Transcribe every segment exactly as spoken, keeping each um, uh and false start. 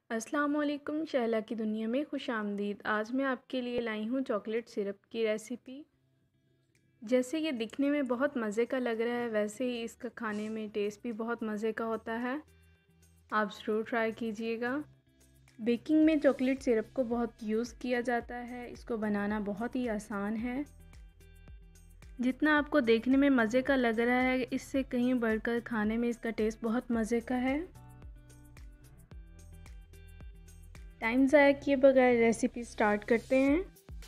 अस्सलाम वालेकुम। शहला की दुनिया में खुश आमदीद। आज मैं आपके लिए लाई हूँ चॉकलेट सिरप की रेसिपी। जैसे ये दिखने में बहुत मज़े का लग रहा है, वैसे ही इसका खाने में टेस्ट भी बहुत मज़े का होता है। आप ज़रूर ट्राई कीजिएगा। बेकिंग में चॉकलेट सिरप को बहुत यूज़ किया जाता है। इसको बनाना बहुत ही आसान है। जितना आपको देखने में मज़े का लग रहा है, इससे कहीं बढ़कर खाने में इसका टेस्ट बहुत मज़े का है। टाइम ज़ाया किए बगैर रेसिपी स्टार्ट करते हैं।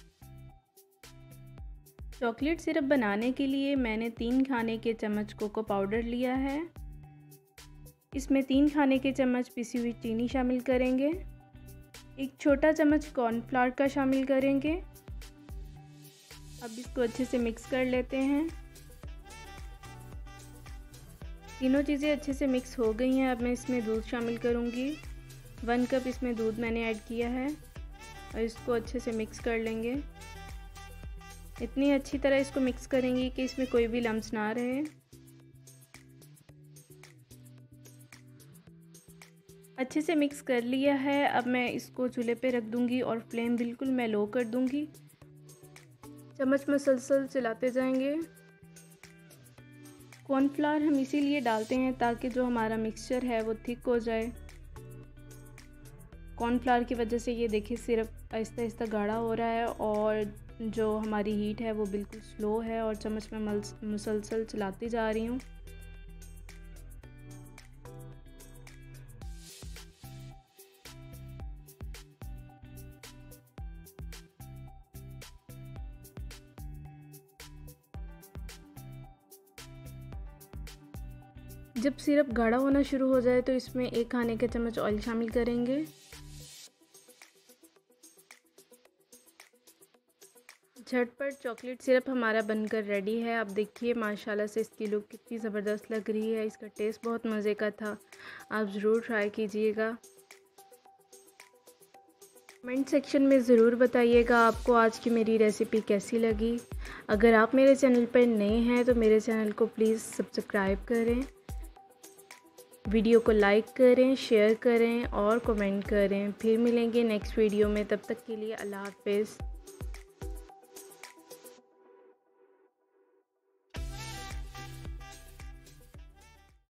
चॉकलेट सिरप बनाने के लिए मैंने तीन खाने के चम्मच कोको पाउडर लिया है। इसमें तीन खाने के चम्मच पिसी हुई चीनी शामिल करेंगे। एक छोटा चम्मच कॉर्नफ्लावर का शामिल करेंगे। अब इसको अच्छे से मिक्स कर लेते हैं। तीनों चीज़ें अच्छे से मिक्स हो गई हैं। अब मैं इसमें दूध शामिल करूँगी। वन कप इसमें दूध मैंने ऐड किया है और इसको अच्छे से मिक्स कर लेंगे। इतनी अच्छी तरह इसको मिक्स करेंगे कि इसमें कोई भी लम्स ना रहे। अच्छे से मिक्स कर लिया है। अब मैं इसको चूल्हे पे रख दूंगी और फ्लेम बिल्कुल मैं लो कर दूंगी। चम्मच मुसलसल चलाते जाएंगे। कॉर्नफ्लावर हम इसीलिए डालते हैं ताकि जो हमारा मिक्सचर है वो थिक हो जाए। कॉर्नफ्लावर की वजह से ये देखिए सिरप आहिस्ता आहिस्ता गाढ़ा हो रहा है और जो हमारी हीट है वो बिल्कुल स्लो है और चम्मच में मुसलसल चलाती जा रही हूँ। जब सिरप गाढ़ा होना शुरू हो जाए तो इसमें एक खाने का चम्मच ऑयल शामिल करेंगे। झटपट चॉकलेट सिरप हमारा बनकर रेडी है। आप देखिए माशाल्लाह से इसकी लुक कितनी ज़बरदस्त लग रही है। इसका टेस्ट बहुत मज़े का था। आप ज़रूर ट्राई कीजिएगा। कमेंट सेक्शन में ज़रूर बताइएगा आपको आज की मेरी रेसिपी कैसी लगी। अगर आप मेरे चैनल पर नए हैं तो मेरे चैनल को प्लीज़ सब्सक्राइब करें, वीडियो को लाइक करें, शेयर करें और कमेंट करें। फिर मिलेंगे नेक्स्ट वीडियो में। तब तक के लिए अल्लाह हाफ़िज़।